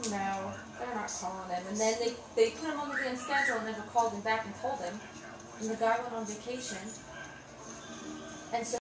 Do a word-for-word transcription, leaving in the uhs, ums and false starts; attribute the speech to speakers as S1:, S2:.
S1: No, they're not calling him. And then they, they put him on the damn schedule and never called him back and told him. And the guy went on vacation. And so